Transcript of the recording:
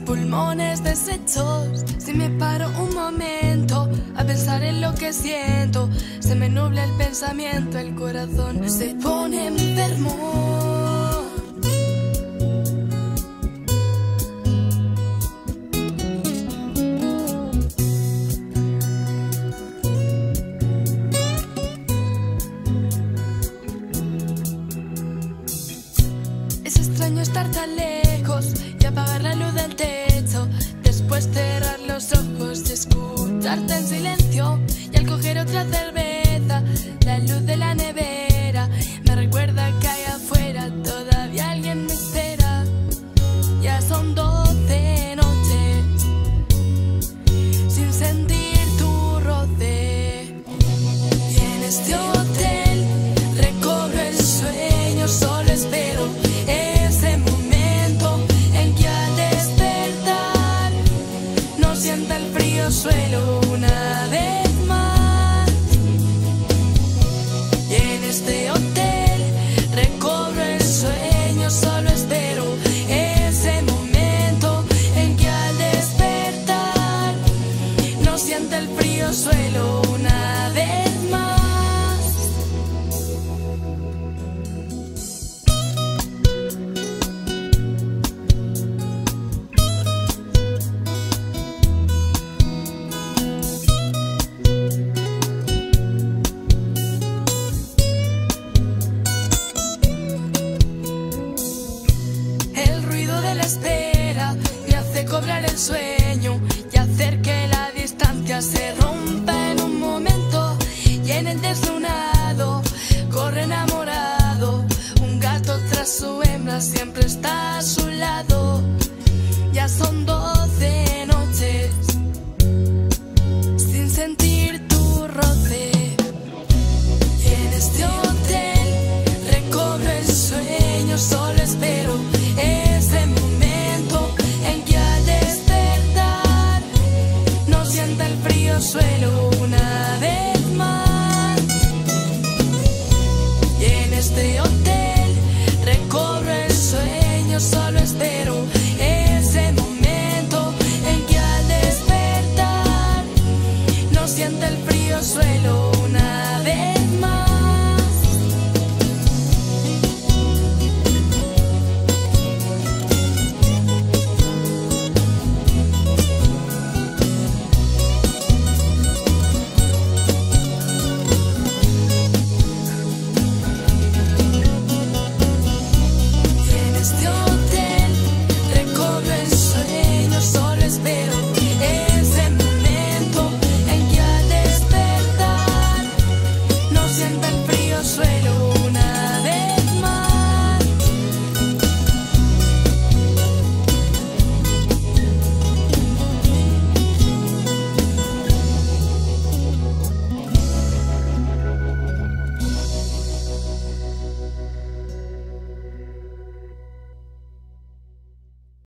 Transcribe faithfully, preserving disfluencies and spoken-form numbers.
pulmones deshechos. Si me paro un momento a pensar en lo que siento, se me nubla el pensamiento, el corazón se pone enfermo. Es extraño estar tan lejos y apagar la luz del techo, después cerrar los ojos y escucharte en silencio. Y al coger otra cerveza, la luz de la nevera me recuerda que allá afuera todavía alguien me espera. Ya son doce noches sin sentir tu roce, y en este